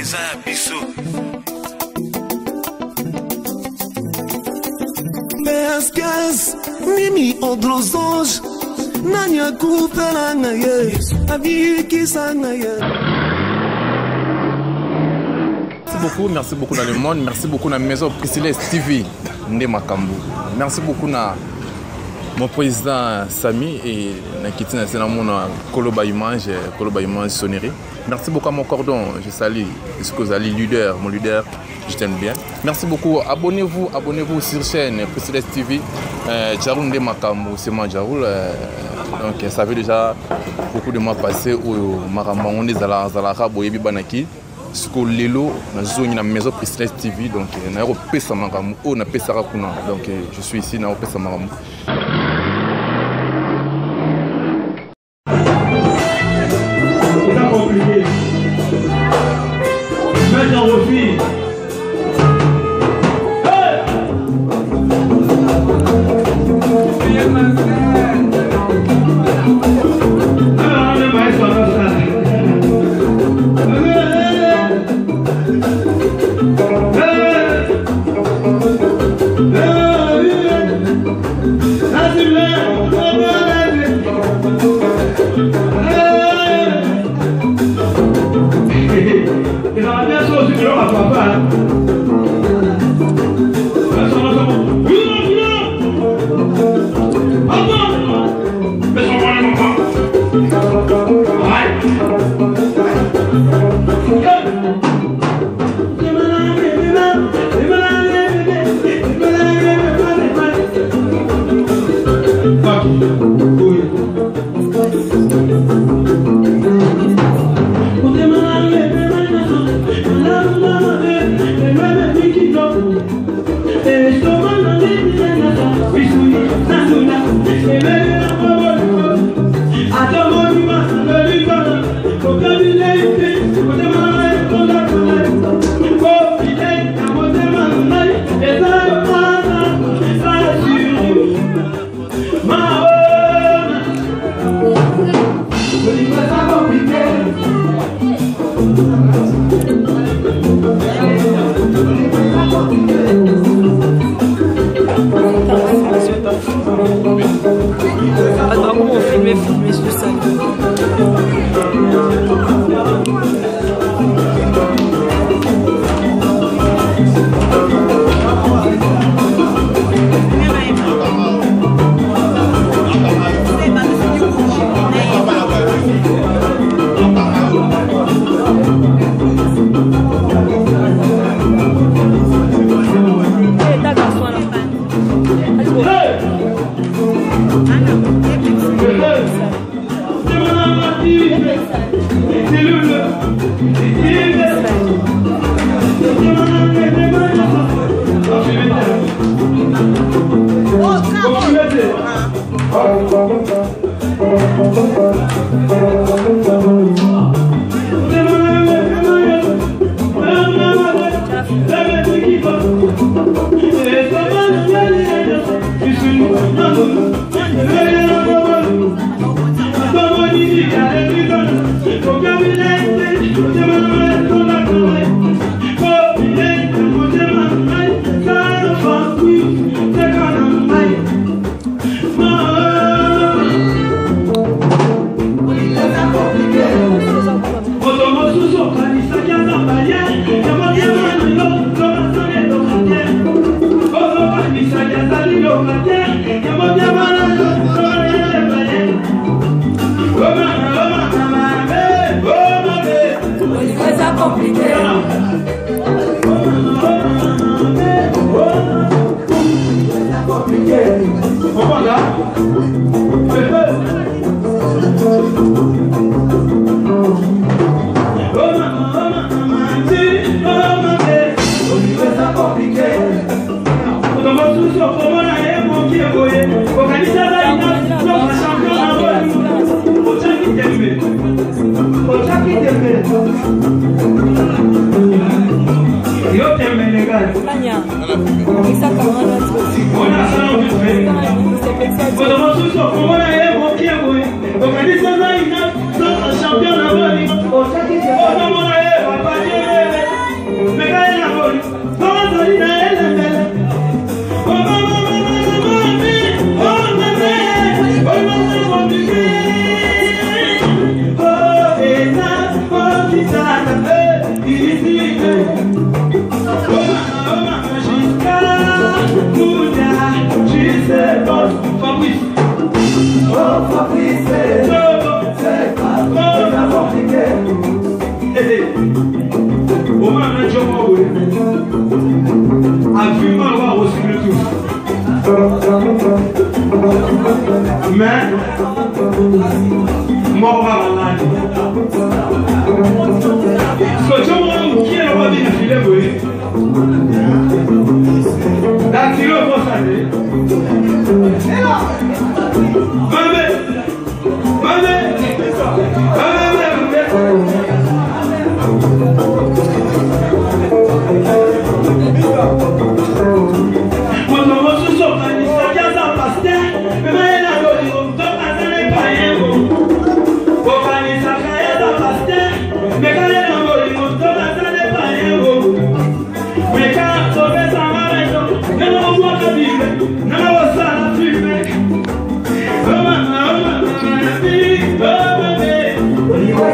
Mescas, mimi odrozos, nanya kupelanga ye, abiki sanga ye. Merci beaucoup dans le monde, merci beaucoup dans la maison Priscilla TV, Ndé Makambu. Merci beaucoup na mon président Sami et Nakitina Senamona Koloba Image Sonnerie. Merci beaucoup à mon cordon, je salue Eskozali leader, mon leader, je t'aime bien. Merci beaucoup, abonnez-vous sur la chaîne Priscilla TV. Jaroul Ndé Makambu, c'est moi Jaroul. Donc ça fait déjà beaucoup de mois passés où Maramon est Zalara Boyebi Banaki. Ce que Lelo, na zone na maison Priscilla TV, donc na pesa Maramu, on a pesa Rakuna. Donc je suis ici na pesa Maramu. C'est pas compliqué. Maintenant refile. Champion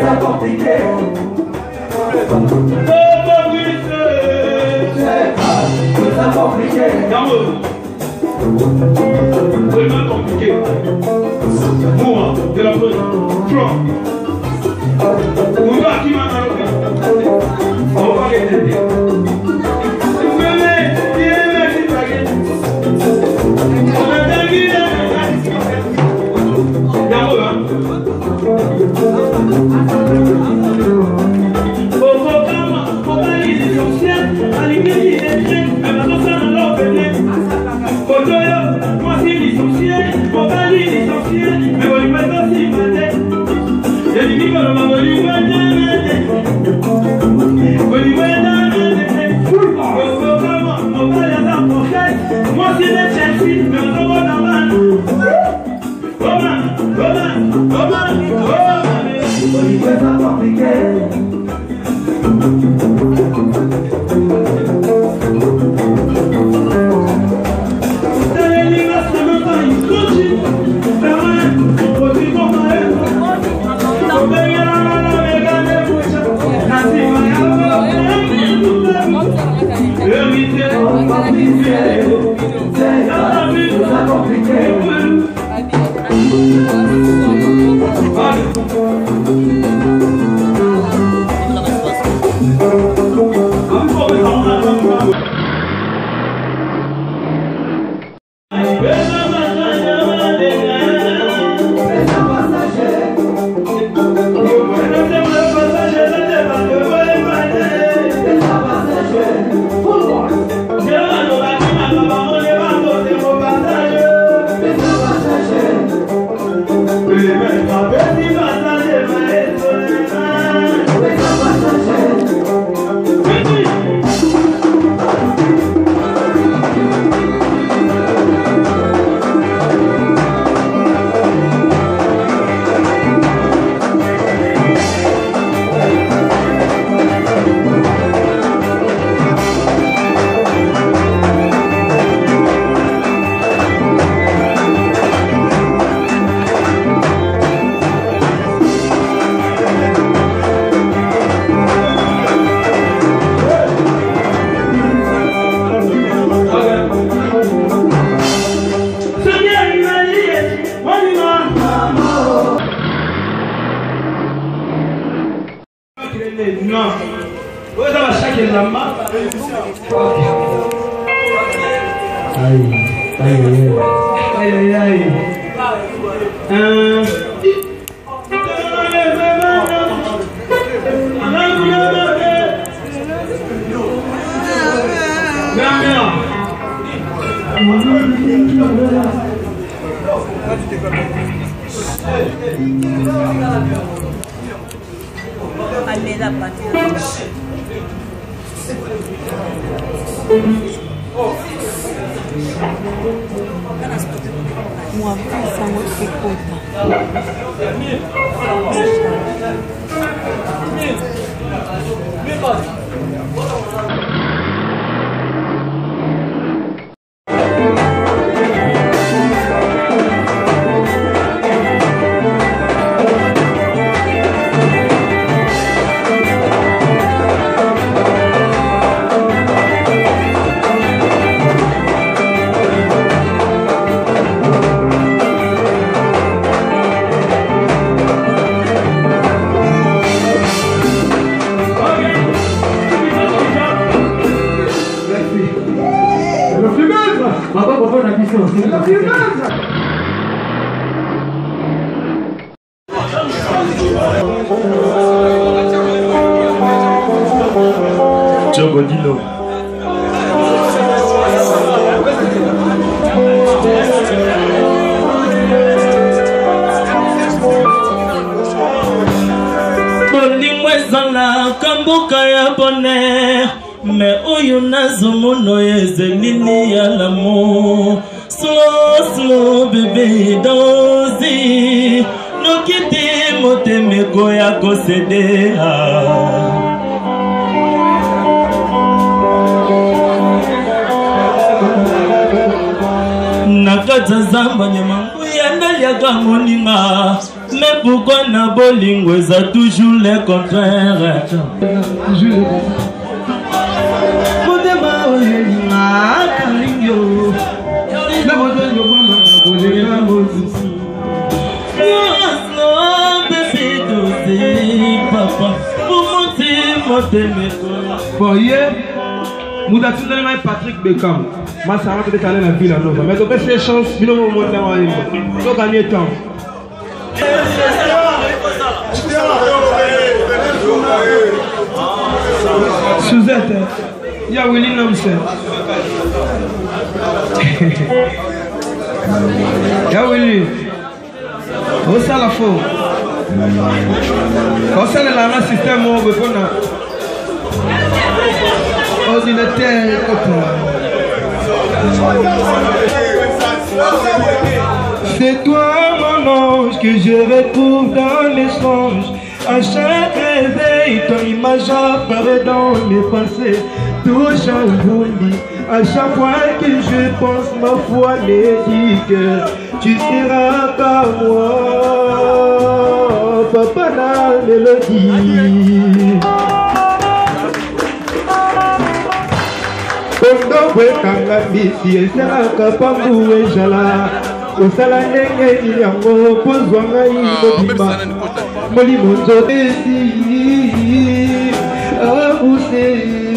Vraiment compliqué. Moi, de la bonne. Front. On va qui m'a dit. On va les aider. Non. Vous avez chaque lama. Aïe. Allez la partie. Moi, ça me fait content. Jogodilo. Bolimwezala kambuka ya bonheur, mais oyo nazomono ezelini ya l'amour. Slow bébé dozi, nokiti motemeko ya kosedea. Nakata zamba nyemangu ya ndaliaga moninga Mais pourquoi na bolingo ça toujours le contraire? Toujours le contraire. Modema oyelinga kalingyo. Le modèle de moi bolinga mosusu. Bébé dosé papa. Pour monter bon hier, nous avons dit Patrick Beckham. Moi, ça va peut-être aller dans la ville à Nova. Mais donc, c'est chance, nous avons monté dans la ville. Nous avons gagné temps. Suzette, il y a Willy Namsen. Il y a Willy. Où ça la faute? Où ça le système où on a ordinateur c'est toi mon ange que je retrouve dans les songes. À chaque réveil, ton image apparaît dans mes pensées. Tout chamboule. À chaque fois que je pense, ma foi me dit que tu seras par moi. Papa la mélodie. Kondo bwe kanga misi esalaka pangu ejala osala ndenge yango pozwa ngai mobimba molimo nzoto esi abuse.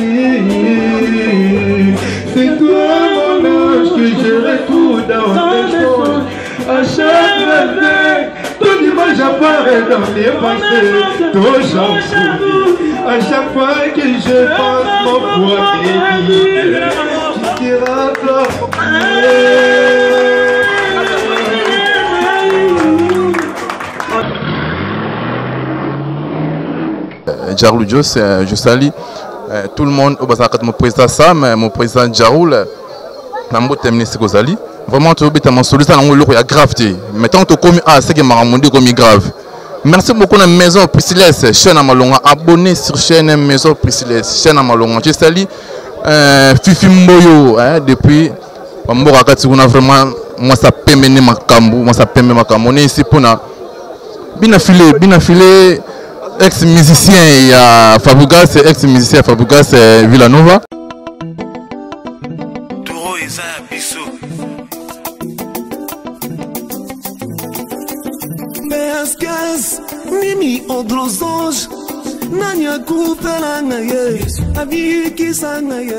C'est toi mon ange que je retrouve dans les choses. À chaque réveil, ton image apparaît dans mes pensées. Ton chant à chaque fois que je pense, mon poids m'édite. Tu seras comme Jarou Dios, je salue tout le monde. Mon président Sam, mon président Jarou, vraiment, tu as mon solution, il y a grave. Maintenant, tu as ce qui m'a rendu comme grave. Merci beaucoup à la Maison Priscilles, chaîne Amalonga. Abonnez sur chaîne Maison Priscilles, chaîne Amalonga. Je salue Fifi Mboyo depuis Mbora Katsuna. Vraiment, moi ça peut mener ma cambo, moi ça peut mener ma cambo. On est ici pour na bien affilé. Ex-musicien et Fabougas, ex-musicien Fabougas Villanova. Toro eza biso. Beaskas, Mimi Odrosange, Nanya Koupela Naye, Abiki Sanaye.